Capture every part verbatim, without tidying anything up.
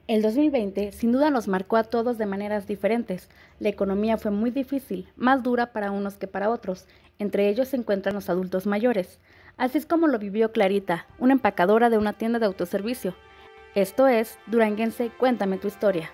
El dos mil veinte sin duda nos marcó a todos de maneras diferentes. La economía fue muy difícil, más dura para unos que para otros. Entre ellos se encuentran los adultos mayores. Así es como lo vivió Clarita, una empacadora de una tienda de autoservicio. Esto es Duranguense, cuéntame tu historia.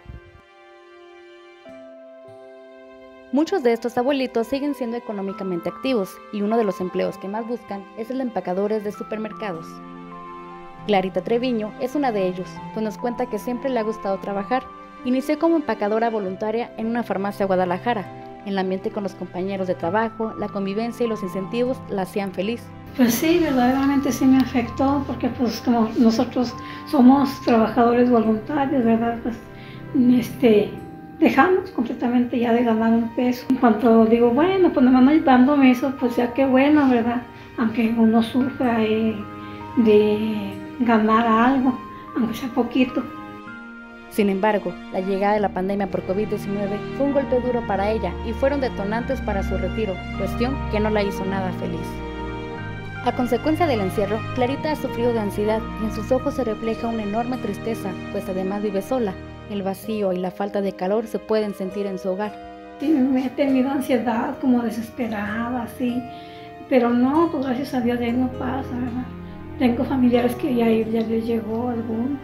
Muchos de estos abuelitos siguen siendo económicamente activos y uno de los empleos que más buscan es el de empacadores de supermercados. Clarita Treviño es una de ellos, pues nos cuenta que siempre le ha gustado trabajar. Inició como empacadora voluntaria en una farmacia de Guadalajara. El ambiente con los compañeros de trabajo, la convivencia y los incentivos la hacían feliz. Pues sí, verdaderamente sí me afectó, porque pues como nosotros somos trabajadores voluntarios, ¿verdad? Pues este, dejamos completamente ya de ganar un peso. En cuanto digo, bueno, pues nomás no dándome eso, pues ya qué bueno, ¿verdad? Aunque uno sufra eh, de ganar algo, aunque sea poquito. Sin embargo, la llegada de la pandemia por COVID diecinueve fue un golpe duro para ella y fueron detonantes para su retiro, cuestión que no la hizo nada feliz. A consecuencia del encierro, Clarita ha sufrido de ansiedad y en sus ojos se refleja una enorme tristeza, pues además vive sola. El vacío y la falta de calor se pueden sentir en su hogar. Sí, me he tenido ansiedad, como desesperada, así, pero no, pues gracias a Dios ya no pasa, ¿verdad? Tengo familiares que ya, ya les llegó algunos.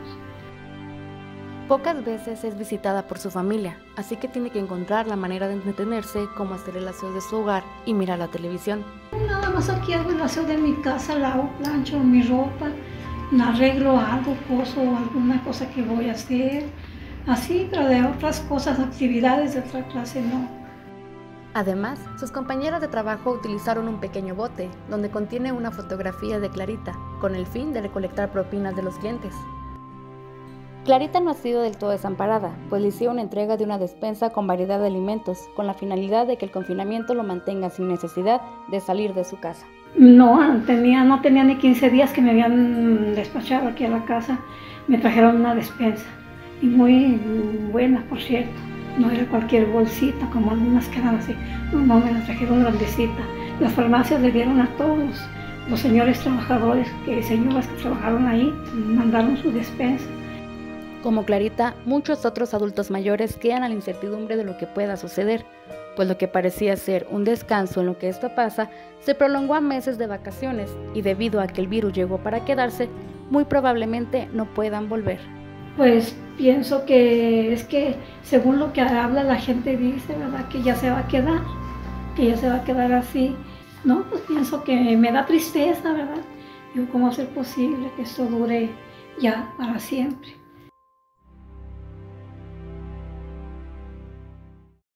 Pocas veces es visitada por su familia, así que tiene que encontrar la manera de entretenerse, como hacer el aseo de su hogar y mirar la televisión. Nada más aquí hago el aseo de mi casa, lavo, plancho mi ropa, arreglo algo, coso alguna cosa que voy a hacer, así, pero de otras cosas, actividades de otra clase no. Además, sus compañeras de trabajo utilizaron un pequeño bote, donde contiene una fotografía de Clarita, con el fin de recolectar propinas de los clientes. Clarita no ha sido del todo desamparada, pues le hicieron entrega de una despensa con variedad de alimentos, con la finalidad de que el confinamiento lo mantenga sin necesidad de salir de su casa. No, tenía, no tenía ni quince días que me habían despachado aquí a la casa, me trajeron una despensa, y muy buena, por cierto. No era cualquier bolsita, como algunas que eran así. No, no, me la trajeron grandecita. Las farmacias le dieron a todos los señores trabajadores, que señoras que trabajaron ahí, mandaron su despensa. Como Clarita, muchos otros adultos mayores quedan a la incertidumbre de lo que pueda suceder, pues lo que parecía ser un descanso en lo que esto pasa, se prolongó a meses de vacaciones y debido a que el virus llegó para quedarse, muy probablemente no puedan volver. Pues pienso que es que según lo que habla la gente dice, ¿verdad? Que ya se va a quedar, que ya se va a quedar así. No, pues pienso que me da tristeza, ¿verdad? Yo, ¿cómo hacer posible que esto dure ya para siempre?